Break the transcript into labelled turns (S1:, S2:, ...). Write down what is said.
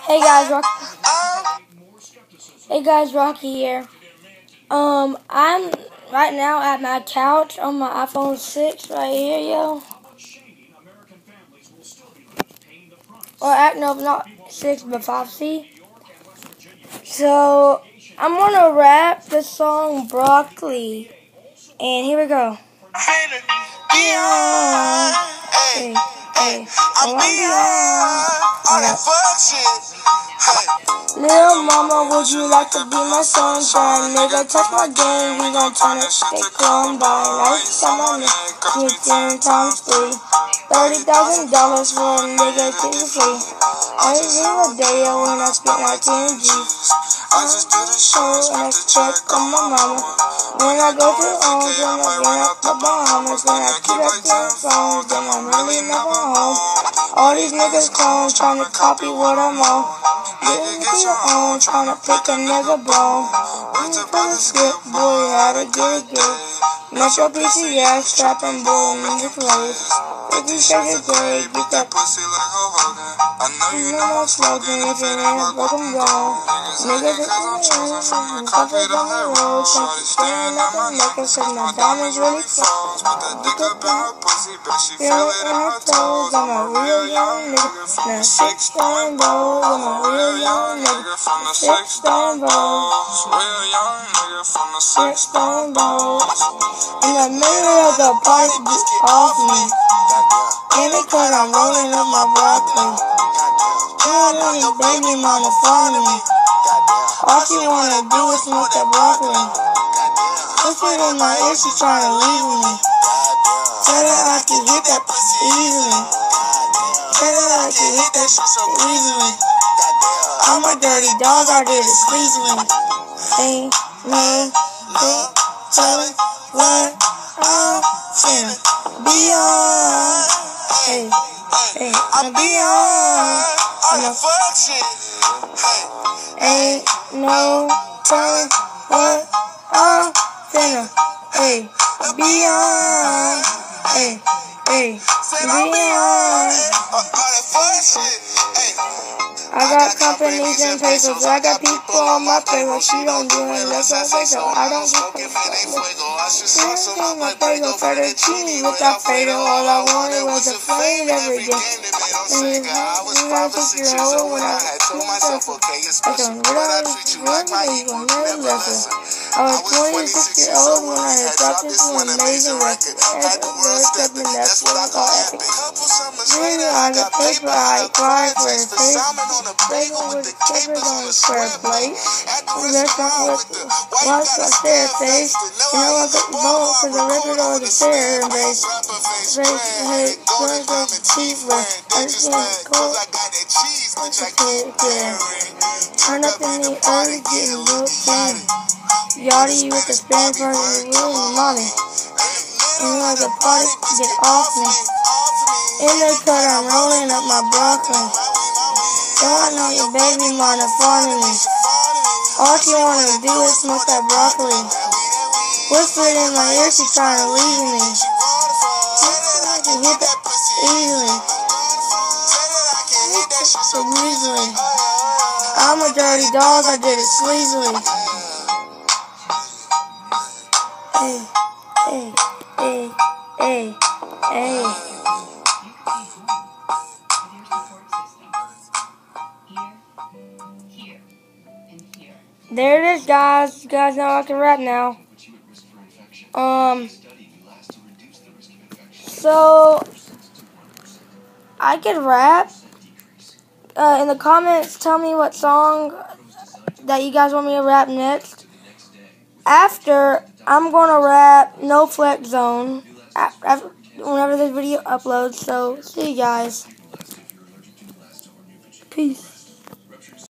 S1: Hey guys, Rocky here. I'm right now at my couch on my iPhone 6 right here, yo. No, not 6, but 5C. So, I'm gonna rap the song Broccoli. And here we go. Beyond, hey, I'm beyond all that fuck shit. Little mama, would you like to be my sunshine? Nigga, touch my game, we gon' turn it to Columbine. Lights on my neck, you 10 times 3. $30,000 for a nigga, keep it free. Every single day when I spit like 10 G's. I just do the show and expect on my mama. When I go to homes, when I get up the Bahamas, when I keep up the phones, then I'm really never home. All these niggas clones trying to copy what I'm on. Getting to your own, trying to pick a nigga bone. Waiting for the script, boy, how to get it good. Metro PCS, trapping bull in the clothes. If you shake it good, get that pussy like a Hogan. I know you know my slogan, if it ain't broken gone. Niggas because I'm chosen from your comfort on the road. Shorty staring at my necklace, cause my diamonds really froze. Put that dick up in her pussy, bet she feel it in her toes. I'm a real young nigga from the 6 stone bowls. I'm a real young nigga from the 6 stone bowls. Real young nigga from the 6 stone bowls. In the middle of the party, get off me. And because I'm rolling up my broccoli. God, your baby mama following me. All she wanna do is smoke that broccoli. Put it in my ear, she tryna leave me. Tell her I can hit that pussy easily. Tell her I can hit that shit so easily. I'm a dirty dog, I did it sleazily. Ain't no telling what I'm finna be on. Hey, I'm beyond all that fuck shit. Ain't no telling what I'm finna, beyond, beyond all that fuck shit. I got companies and pesos, I got people on my payroll. She don't do it unless I say so. I don't get paid. She's on my payroll, fettuccine without fatal. All I wanted was a flame every day. I was 5 or 6 years old when I had told myself, okay, it's special, but I treat you like my equal, never lesser. I was 26 years old when I had dropped this one amazing record. Had the world stepping, that's what I call epic. Really, I got paper, I cried for his face. On the bagel with the capers on the square plate. At the restaurant with the white got a stare face. You know I got the ball cause I rip it over the stare and base. Face, head, blood, and teeth, but I just can't cold. Turn up in the early, getting real clean. Yachty with the Spanish version of the room, mommy. And like a party, get off me. In the cut, I'm rolling up my broccoli. Don't I know your baby mama fawning me. All she wanna do is smoke that broccoli. Whisper it in my ear, she tryna leave me. I can hit that easily. So easily. I'm a dirty dog, I did it sleazily. Hey. There it is, guys. You guys know I can rap now. So I can rap. In the comments, tell me what song that you guys want me to rap next. After, I'm gonna rap No Flex Zone whenever this video uploads. So see you guys. Peace.